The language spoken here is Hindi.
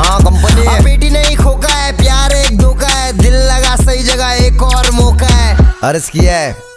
हाँ कंपनी है। बेटी नहीं खोका है, प्यार एक धोखा है, दिल लगा सही जगह एक और मौका है। अर्ज किया है